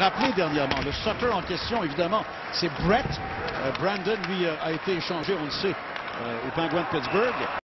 rappelé dernièrement. Le Sutter en question, évidemment, c'est Brett. Brandon, lui, a été échangé, on le sait, aux Penguins de Pittsburgh.